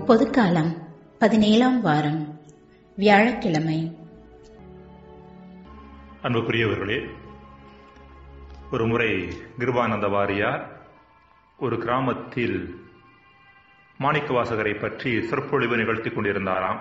பொதுக்காலம் 17ஆம் வாரம் வியாழக்கிழமை. அன்புக்குரியவர்களே, ஒரு முறை கிருபானந்த வாரியார் ஒரு கிராமத்தில் மாணிக்கவாசகரை பற்றி சொற்பொழிவு நிகழ்த்தி கொண்டிருந்தாராம்.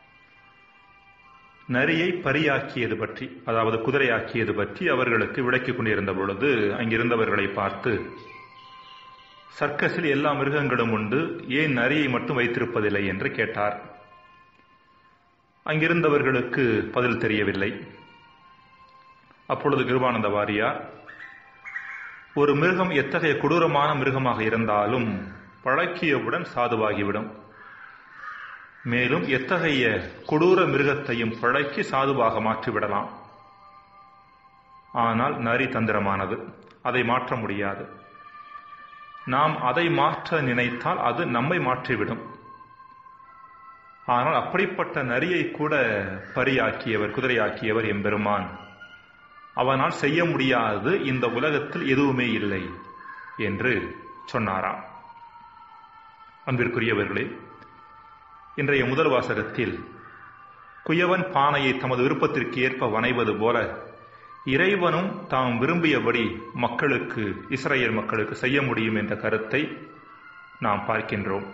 நரியை பரியாக்கியது பற்றி, அதாவது குதிரையாக்கியது பற்றி அவர்களுக்கு விளக்கிக் கொண்டிருந்த பொழுது அங்கிருந்தவர்களை பார்த்து, சர்க்கஸில் எல்லா மிருகங்களும் உண்டு, ஏன் நரியை மட்டும் வைத்திருப்பதில்லை என்று கேட்டார். அங்கிருந்தவர்களுக்கு பதில் தெரியவில்லை. அப்பொழுது கிருபானந்த வாரியார், ஒரு மிருகம் எத்தகைய கொடூரமான மிருகமாக இருந்தாலும் பழக்கியவுடன் சாதுவாகிவிடும். மேலும் எத்தகைய கொடூர மிருகத்தையும் பழக்கி சாதுவாக மாற்றிவிடலாம். ஆனால் நரி தந்திரமானது, அதை மாற்ற முடியாது. நாம் அதை மாற்ற நினைத்தால் அது நம்மை மாற்றிவிடும். ஆனால் அப்படிப்பட்ட நரியை கூட பரியாக்கியவர், குதிரையாக்கியவர் எம்பெருமான். அவனால் செய்ய முடியாது இந்த உலகத்தில் எதுவுமே இல்லை என்று சொன்னாராம். அன்பிற்குரியவர்களே, இன்றைய முதல் வாசகத்தில் குயவன் பானையை தமது விருப்பத்திற்கு ஏற்ப வனைவது போல இறைவனும் தாம் விரும்பியபடி மக்களுக்கு, இஸ்ரேல் மக்களுக்கு செய்ய முடியும் என்ற கருத்தை நாம் பார்க்கின்றோம்.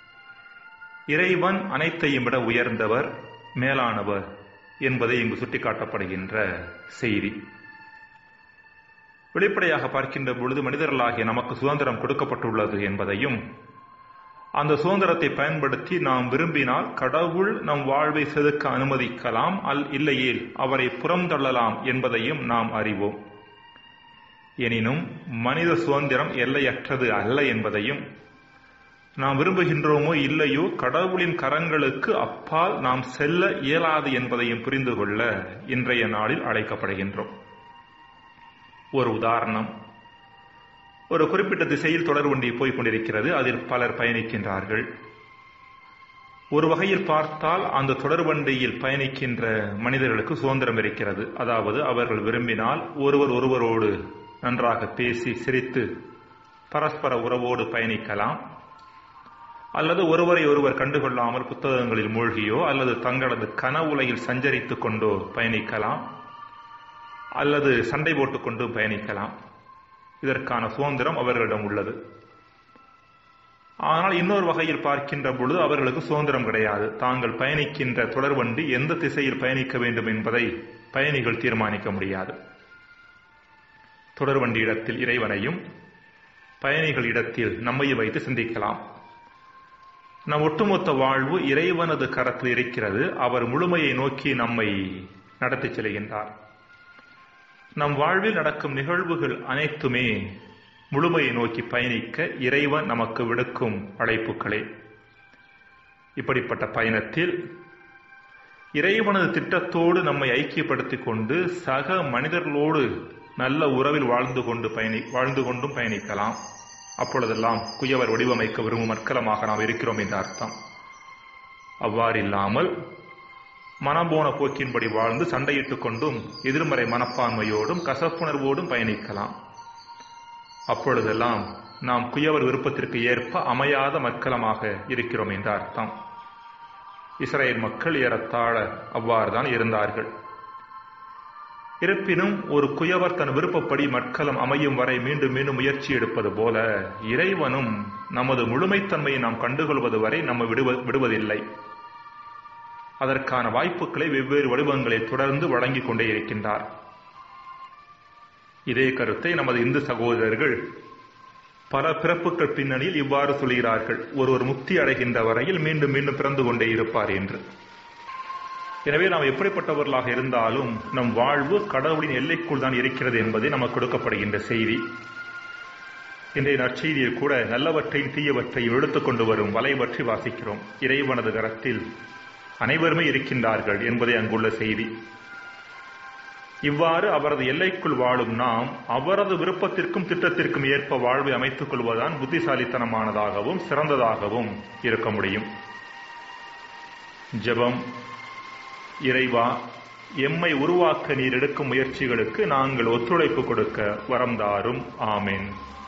இறைவன் அனைத்தையும் விட உயர்ந்தவர், மேலானவர் என்பதை இங்கு சுட்டிக்காட்டப்படுகின்ற செய்தி. வெளிப்படையாக பார்க்கின்ற பொழுது மனிதர்களாகிய நமக்கு சுதந்திரம் கொடுக்கப்பட்டுள்ளது என்பதையும், அந்த சுதந்திரத்தை பயன்படுத்தி நாம் விரும்பினால் கடவுள் நம் வாழ்வை செதுக்க அனுமதிக்கலாம், இல்லையேல் அவரை புறந்தள்ளலாம் என்பதையும் நாம் அறிவோம். எனினும் மனித சுதந்திரம் எல்லையற்றது அல்ல என்பதையும், நாம் விரும்புகின்றோமோ இல்லையோ கடவுளின் கரங்களுக்கு அப்பால் நாம் செல்ல இயலாது என்பதையும் புரிந்து கொள்ள இன்றைய நாளில் அழைக்கப்படுகின்றோம். ஒரு உதாரணம், ஒரு குறிப்பிட்ட திசையில் தொடர் வண்டி போய்க் கொண்டிருக்கிறது. அதில் பலர் பயணிக்கின்றார்கள். ஒரு வகையில் பார்த்தால் அந்த தொடர் வண்டியில் பயணிக்கின்ற மனிதர்களுக்கு சுதந்திரம் இருக்கிறது. அதாவது அவர்கள் விரும்பினால் ஒருவரோடு நன்றாக பேசி சிரித்து பரஸ்பர உறவோடு பயணிக்கலாம், அல்லது ஒருவரை ஒருவர் கண்டுகொள்ளாமல் புத்தகங்களில் மூழ்கியோ அல்லது தங்களது கனவுலையில் சஞ்சரித்துக் கொண்டோ பயணிக்கலாம், அல்லது சண்டை போட்டுக் கொண்டு பயணிக்கலாம். இதற்கான சுதந்திரம் அவர்களிடம் உள்ளது. ஆனால் இன்னொரு வகையில் பார்க்கின்ற பொழுது அவர்களுக்கு சுதந்திரம் கிடையாது. தாங்கள் பயணிக்கின்ற தொடர்வண்டி எந்த திசையில் பயணிக்க வேண்டும் என்பதை பயணிகள் தீர்மானிக்க முடியாது. தொடர்வண்டி இடத்தில் இறைவனையும், பயணிகள் இடத்தில் நம்மையும் வைத்து சிந்திக்கலாம். நம் ஒட்டுமொத்த வாழ்வு இறைவனது கரத்தில் இருக்கிறது. அவர் முழுமையை நோக்கி நம்மை நடத்தி செல்கின்றார். நம் வாழ்வில் நடக்கும் நிகழ்வுகள் அனைத்துமே முழுமையை நோக்கி பயணிக்க இறைவன் நமக்கு விடுக்கும் அழைப்புகளே. இப்படிப்பட்ட பயணத்தில் இறைவனது திட்டத்தோடு நம்மை ஐக்கியப்படுத்திக் கொண்டு சக மனிதர்களோடு நல்ல உறவில் வாழ்ந்து கொண்டும் பயணிக்கலாம். அப்பொழுதெல்லாம் குயவர் வடிவமைக்க விரும்பும் மட்கலமாக நாம் இருக்கிறோம் என்ற அர்த்தம். அவ்வாறில்லாமல் மனம்போன போக்கின்படி வாழ்ந்து சண்டையிட்டுக் கொண்டும் எதிர்மறை மனப்பான்மையோடும் கசப்புணர்வோடும் பயணிக்கலாம். அப்பொழுதெல்லாம் நாம் குயவர் விருப்பத்திற்கு ஏற்ப அமையாத மக்களமாக இருக்கிறோம் என்ற அர்த்தம். இஸ்ரேல் மக்கள் ஏறத்தாழ அவ்வாறுதான் இருந்தார்கள். இருப்பினும் ஒரு குயவர் தன் விருப்பப்படி மட்கலம் அமையும் வரை மீண்டும் மீண்டும் முயற்சி எடுப்பது போல இறைவனும் நமது முழுமைத்தன்மையை நாம் கண்டுகொள்வது வரை நம்ம விடுவதில்லை. அதற்கான வாய்ப்புகளை வெவ்வேறு வடிவங்களில் தொடர்ந்து வழங்கிக் கொண்டே இருக்கின்றார். இதே கருத்தை நமது இந்து சகோதரர்கள் பல பிறப்புகள் பின்னணியில் இவ்வாறு சொல்கிறார்கள்: ஒருவர் முக்தி அடைகின்ற வரையில் மீண்டும் மீண்டும் பிறந்து கொண்டே இருப்பார் என்று. எனவே நாம் எப்படிப்பட்டவர்களாக இருந்தாலும் நம் வாழ்வு கடவுளின் எல்லைக்குள் தான் இருக்கிறது என்பதை நமக்கு கொடுக்கப்படுகின்ற செய்தி. இன்றைய நற்செய்தியில் கூட நல்லவற்றையும் தீயவற்றையும் எடுத்துக் கொண்டு வரும் வலை பற்றி வாசிக்கிறோம். இறைவனது கரத்தில் அனைவருமே இருக்கின்றார்கள் என்பதை அங்குள்ள செய்தி. இவ்வாறு அவரது எல்லைக்குள் வாழும் நாம் அவரது விருப்பத்திற்கும் திட்டத்திற்கும் ஏற்ப வாழ்வை அமைத்துக் கொள்வதுதான் புத்திசாலித்தனமானதாகவும் சிறந்ததாகவும் இருக்க முடியும். ஜெபம். இறைவா, எம்மை உருவாக்க நீர் எடுக்கும் முயற்சிகளுக்கு நாங்கள் ஒத்துழைப்பு கொடுக்க வரம் தாரும். ஆமென்.